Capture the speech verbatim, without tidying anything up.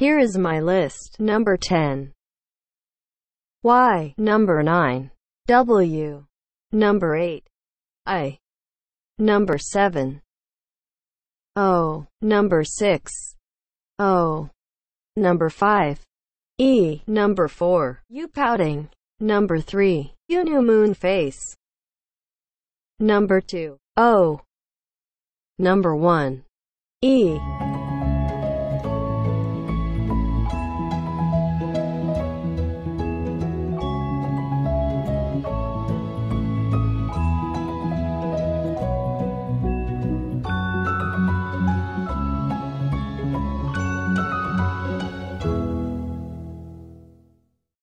Here is my list. Number ten. Y. Number nine. W. Number eight. I. Number seven. O. Number six. O. Number five. E. Number four. U. Pouting. Number three. U. New moon face. Number two. O. Number one. E.